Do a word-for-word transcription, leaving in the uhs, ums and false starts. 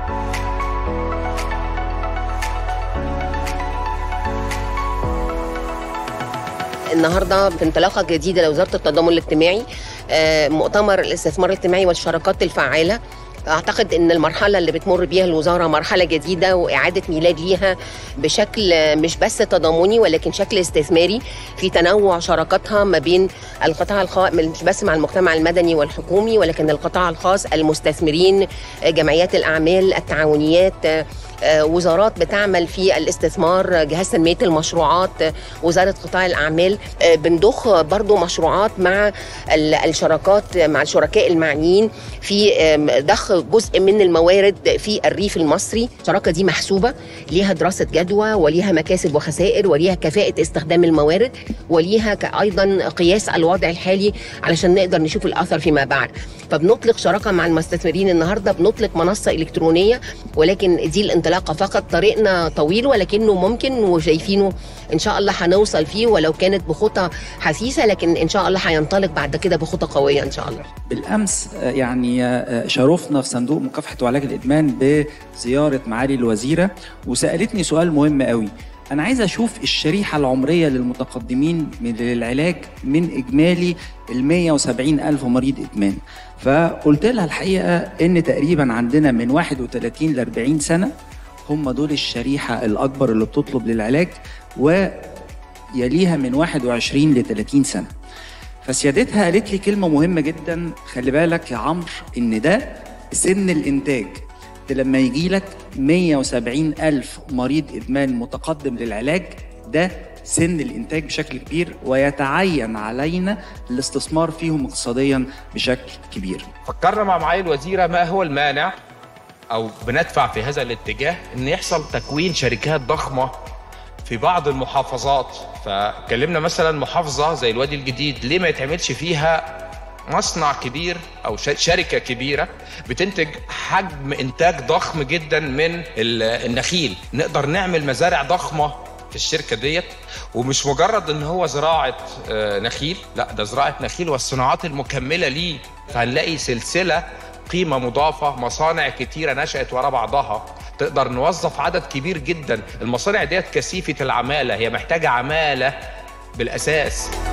النهارده بانطلاقه جديده لوزاره التضامن الاجتماعي، مؤتمر الاستثمار الاجتماعي والشراكات الفعاله. اعتقد ان المرحله اللي بتمر بيها الوزاره مرحله جديده واعاده ميلاد ليها بشكل مش بس تضامني ولكن شكل استثماري في تنوع شراكاتها ما بين القطاع الخاص، مش بس مع المجتمع المدني والحكومي ولكن القطاع الخاص، المستثمرين، جمعيات الاعمال، التعاونيات، وزارات بتعمل في الاستثمار، جهاز تنمية المشروعات، وزارة قطاع الأعمال. بنضخ برضو مشروعات مع الشراكات مع الشركاء المعنيين في ضخ جزء من الموارد في الريف المصري. الشراكة دي محسوبة، ليها دراسة جدوى وليها مكاسب وخسائر وليها كفاءة استخدام الموارد وليها أيضا قياس الوضع الحالي علشان نقدر نشوف الأثر فيما بعد. فبنطلق شراكة مع المستثمرين النهاردة، بنطلق منصة إلكترونية، ولكن دي الانطلاقة فقط. طريقنا طويل ولكنه ممكن وشايفينه إن شاء الله هنوصل فيه، ولو كانت بخطى حثيثة لكن إن شاء الله هينطلق بعد كده بخطى قوية إن شاء الله. بالأمس يعني شرفنا في صندوق مكافحة وعلاج الإدمان بزيارة معالي الوزيرة، وسألتني سؤال مهم قوي. أنا عايز أشوف الشريحة العمرية للمتقدمين للعلاج من إجمالي ال مئة وسبعين ألف مريض إدمان. فقلت لها الحقيقة إن تقريبا عندنا من واحد وثلاثين ل أربعين سنة هم دول الشريحة الأكبر اللي بتطلب للعلاج، ويليها من واحد وعشرين ل ثلاثين سنة. فسيادتها قالت لي كلمة مهمة جدا، خلي بالك يا عمرو إن ده سن الإنتاج. لما يجي لك مئة وسبعين ألف مريض إدمان متقدم للعلاج، ده سن الإنتاج بشكل كبير، ويتعين علينا الاستثمار فيهم اقتصاديا بشكل كبير. فكرنا مع معالي الوزيرة ما هو المانع أو بندفع في هذا الاتجاه إن يحصل تكوين شركات ضخمة في بعض المحافظات. فكلمنا مثلا محافظة زي الوادي الجديد، ليه ما يتعملش فيها مصنع كبير أو شركة كبيرة بتنتج حجم إنتاج ضخم جدا من النخيل؟ نقدر نعمل مزارع ضخمة في الشركة ديت، ومش مجرد إن هو زراعة نخيل، لا ده زراعة نخيل والصناعات المكملة ليه. فهنلاقي سلسلة قيمة مضافة، مصانع كتيرة نشأت وراء بعضها، تقدر نوظف عدد كبير جدا. المصانع ديت كثيفة العمالة، هي محتاجة عمالة بالأساس.